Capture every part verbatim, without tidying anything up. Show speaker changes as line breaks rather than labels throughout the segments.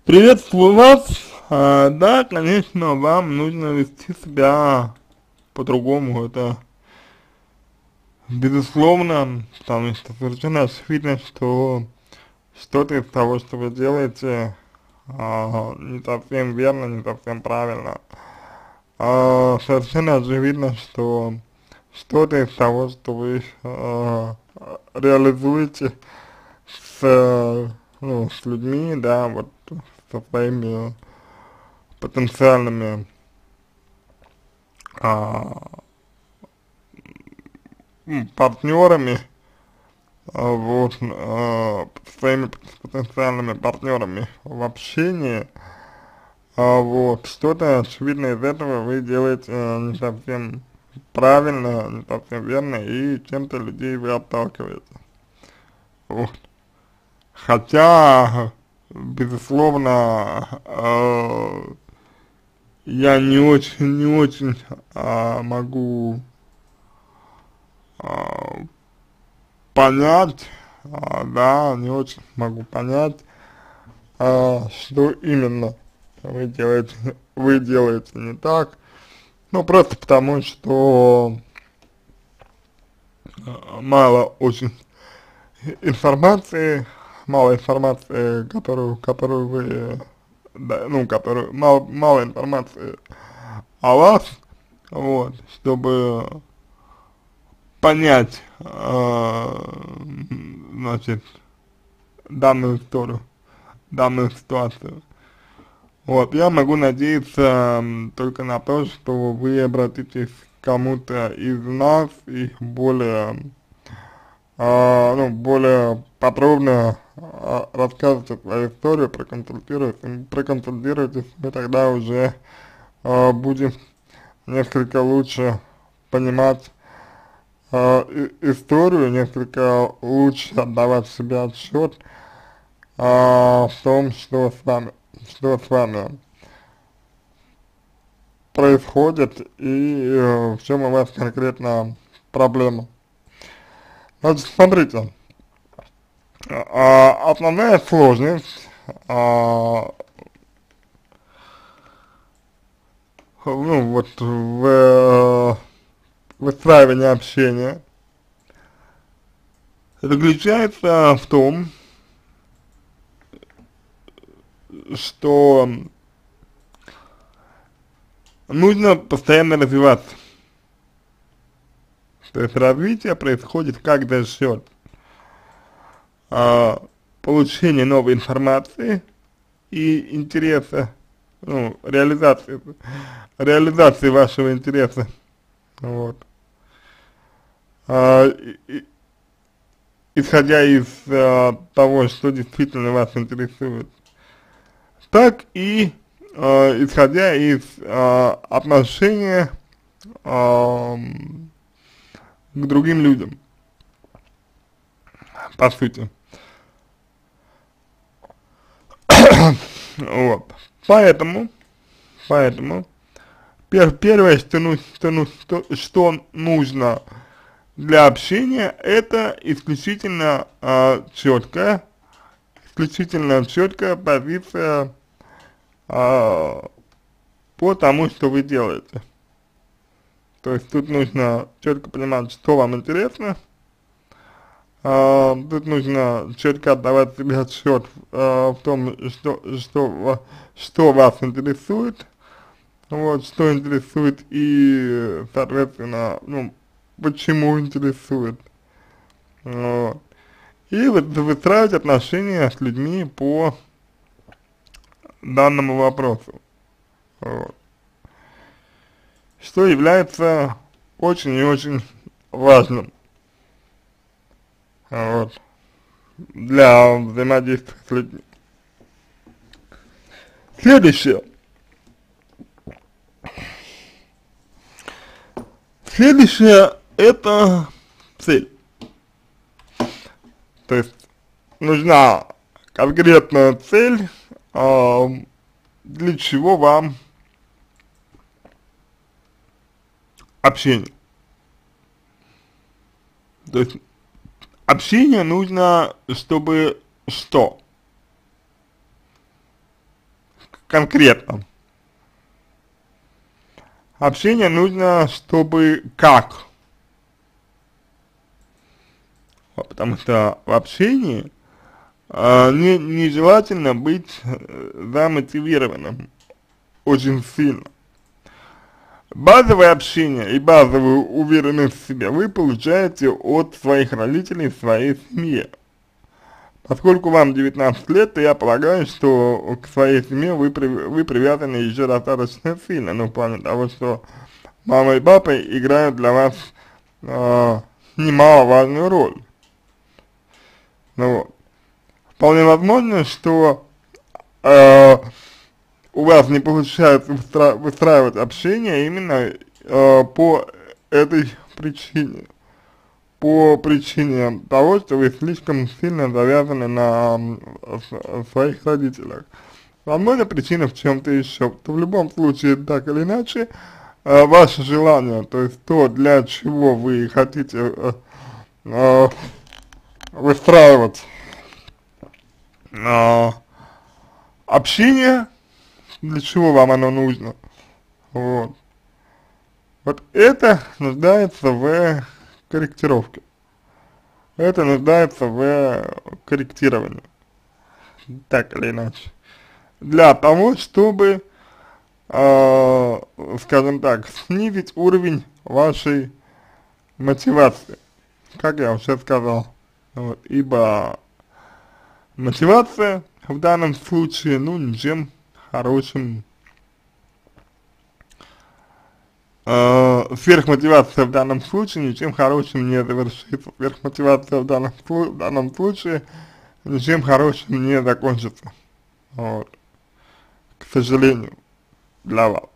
Приветствую вас. А, да, конечно, вам нужно вести себя по-другому, это безусловно, потому что совершенно очевидно, что что-то из того, что вы делаете, а, не совсем верно, не совсем правильно. А, совершенно очевидно, что что-то из того, что вы а, реализуете с, ну, с людьми, да, вот со своими потенциальными а, м, партнерами, а, вот, а, своими потенциальными партнерами в общении, а, вот, что-то, очевидно, из этого вы делаете а, не совсем правильно, не совсем верно, и чем-то людей вы отталкиваете. Вот. Хотя, безусловно, э, я не очень, не очень а, могу а, понять, а, да, не очень могу понять, а, что именно вы делаете, вы делаете не так, ну, просто потому, что а, мало очень информации, мало информации, которую, которую вы, да, ну, которую, мало, мало информации о вас, вот, чтобы понять, а, значит, данную историю, данную ситуацию. Вот, я могу надеяться м, только на то, что вы обратитесь к кому-то из нас и более, а, ну, более подробно а, расскажете свою историю, проконсультируетесь, проконсультируетесь, мы тогда уже а, будем несколько лучше понимать а, и- историю, несколько лучше отдавать себе отчет а, в том, что с вами, что с вами происходит и э, в чем у вас конкретно проблема. Значит, смотрите, а, основная сложность а, ну, вот в э, выстраивании общения заключается в том, что нужно постоянно развиваться. То есть развитие происходит как за счет а, получения новой информации и интереса, ну, реализации, реализации вашего интереса, вот. А, и- и- исходя из а, того, что действительно вас интересует, так и а, исходя из а, отношения а, к другим людям, по сути. Вот. Поэтому, поэтому, пер, первое, что, ну, что, ну, что, что нужно для общения, это исключительно э, четкая, исключительно четкая позиция э, по тому, что вы делаете. То есть тут нужно четко понимать, что вам интересно, э, тут нужно четко отдавать себе отчет э, в том, что, что, ва- что вас интересует, вот, что интересует и, соответственно, ну, почему интересует. Вот. И вот выстраивать отношения с людьми по данному вопросу, вот, что является очень и очень важным, вот, для взаимодействия с людьми. Следующее. Следующее это цель. То есть нужна конкретная цель, а, для чего вам общение. То есть общение нужно, чтобы что? конкретно. Общение нужно, чтобы как? Потому что в общении э, не, нежелательно быть э, замотивированным очень сильно. Базовое общение и базовую уверенность в себе вы получаете от своих родителей в своей семье. Поскольку вам девятнадцать лет, то я полагаю, что к своей семье вы, при, вы привязаны еще достаточно сильно, ну, в плане того, что мама и папа играют для вас э, немаловажную роль. Ну вот. Вполне возможно, что э, у вас не получается выстра выстраивать общение именно э, по этой причине. По причине того, что вы слишком сильно завязаны на э, своих родителях. Возможно, причина в чем-то еще. То в любом случае, так или иначе, э, ваше желание, то есть то, для чего вы хотите э, э, выстраивать э, общение, для чего вам оно нужно, вот, вот это нуждается в корректировке, это нуждается в корректировании, так или иначе, для того, чтобы, э, скажем так, снизить уровень вашей мотивации, как я уже сказал, вот, ибо мотивация в данном случае, ну, ничем хорошим, э, сверхмотивация в данном случае ничем хорошим не завершится, сверхмотивация в данном, в данном случае ничем хорошим не закончится, вот, к сожалению, для вас.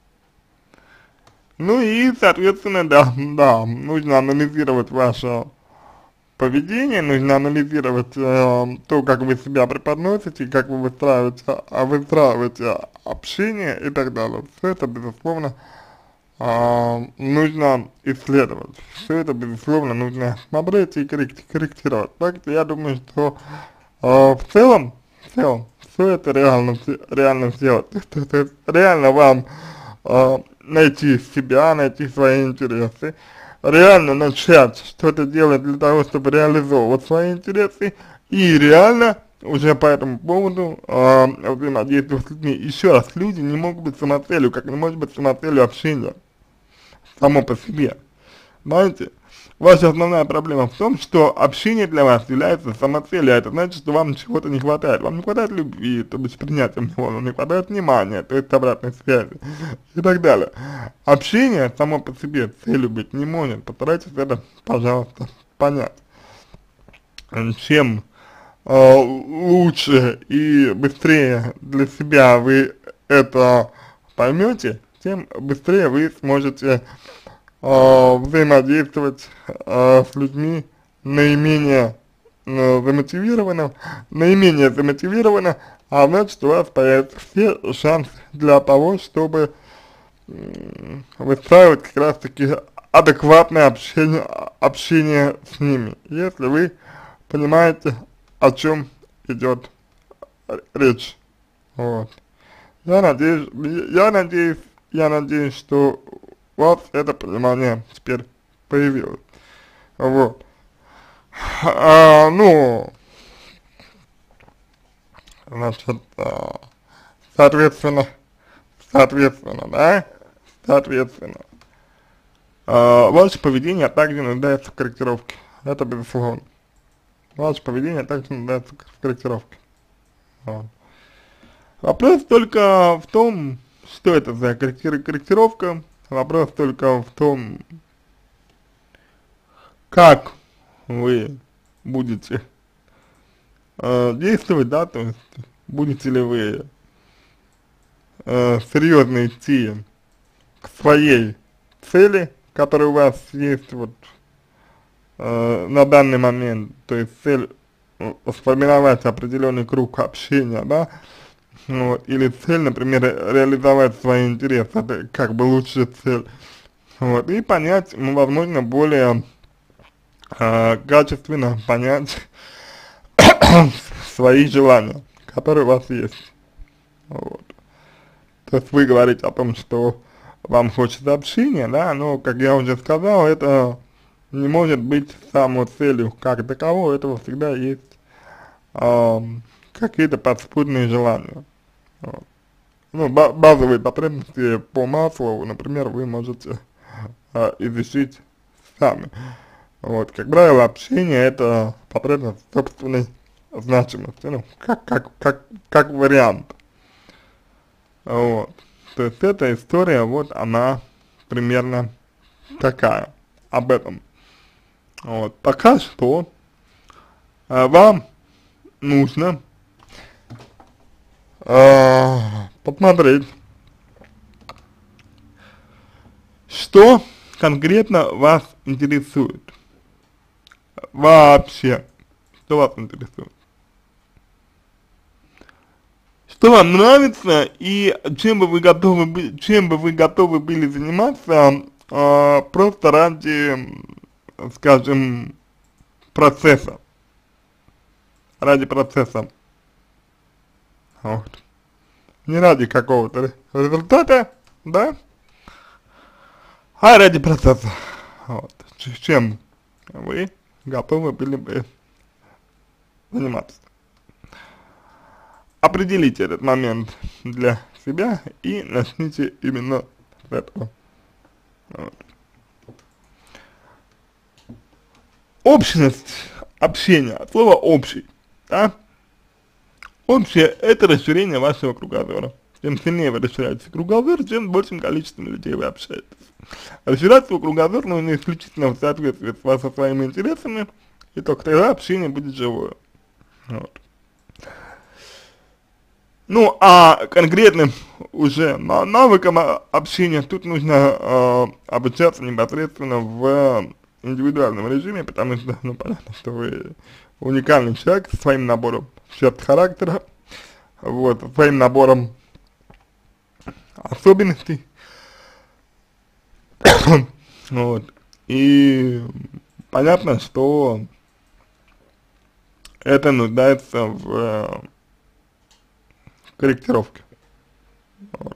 Ну и, соответственно, да, да, нужно анализировать ваше поведение, нужно анализировать э, то, как вы себя преподносите, как вы выстраиваете, а выстраиваете общение и так далее. Все это, безусловно, э, нужно исследовать. Все это, безусловно, нужно смотреть и корректировать. Так что я думаю, что э, в целом, в целом, все это реально, реально сделать. То есть реально вам э, найти себя, найти свои интересы, реально начать что-то делать для того, чтобы реализовывать свои интересы, и реально уже по этому поводу э, взаимодействовать с людьми. Еще раз, люди не могут быть самоцелью, как не может быть самоцелью общения само по себе. Знаете, ваша основная проблема в том, что общение для вас является самоцелью, а это значит, что вам чего-то не хватает. Вам не хватает любви, то есть принятия его, вам не хватает внимания, то есть обратной связи и так далее. Общение само по себе целью быть не может. Постарайтесь это, пожалуйста, понять. Чем э, лучше и быстрее для себя вы это поймете, тем быстрее вы сможете э, взаимодействовать э, с людьми наименее э, замотивированно, наименее замотивированно, а значит, у вас появятся все шансы для того, чтобы э, выстраивать как раз таки адекватное общение, общение с ними, если вы понимаете, о чем идет речь. Вот. Я надеюсь, я надеюсь, я надеюсь, что у вас это понимание теперь появилось. Вот. А, ну, значит, а, соответственно, соответственно, да, соответственно, а, ваше поведение также нуждается в корректировке. Это безусловно. Ваше поведение также нуждается в корректировке. Вот. Вопрос только в том, что это за корректировка, вопрос только в том, как вы будете э, действовать, да, то есть будете ли вы э, серьезно идти к своей цели, которая у вас есть вот э, на данный момент, то есть цель э, сформировать определенный круг общения, да, вот, или цель, например, реализовать свои интересы, это как бы лучшая цель, вот, и понять, ну, возможно, более э, качественно понять свои желания, которые у вас есть, вот. то есть вы говорите о том, что вам хочется общения, да, но, как я уже сказал, это не может быть самой целью как таковой, у этого всегда есть э, какие-то подспудные желания. Вот. Ну, ба базовые потребности по Маслоу, например, вы можете э, изучить сами. Вот, как правило, общение — это потребность собственной значимости, ну, как, как, как, как вариант. Вот. То есть эта история, вот она примерно такая, об этом. Вот. Пока что э, вам нужно э, посмотреть, что конкретно вас интересует. Вообще, что вас интересует. Что вам нравится и чем бы вы готовы были, чем бы вы готовы были заниматься э, просто ради, скажем, процесса, ради процесса, вот. Не ради какого-то результата, да, а ради процесса, вот. Чем вы готовы были бы заниматься. Определите этот момент для себя и начните именно с этого. Вот. Общность общения, от слова общий, да? Общее — это расширение вашего кругозора. Чем сильнее вы расширяете кругозор, тем большим количеством людей вы общаетесь. Расширять свой кругозор нужно исключительно в соответствии с, со своими интересами, и только тогда общение будет живое. Вот. Ну, а конкретным уже навыкам общения тут нужно э, обучаться непосредственно в индивидуальном режиме, потому что, ну, понятно, что вы уникальный человек со своим набором черт характера, вот, со своим набором особенностей, вот, и понятно, что это нуждается в корректировки. Вот.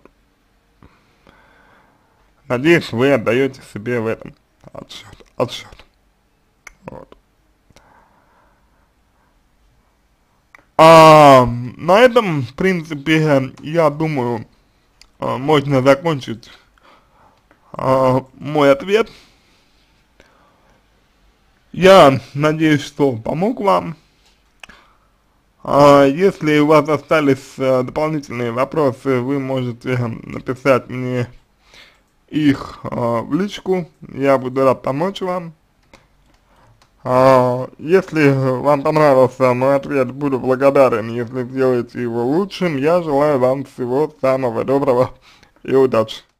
Надеюсь, вы отдаете себе в этом отсчет. отсчет. Вот. А, на этом, в принципе, я думаю, можно закончить а, мой ответ. Я надеюсь, что помог вам. А, если у вас остались а, дополнительные вопросы, вы можете написать мне их а, в личку, я буду рад помочь вам. А, если вам понравился мой ответ, буду благодарен, если сделаете его лучшим. Я желаю вам всего самого доброго и удачи.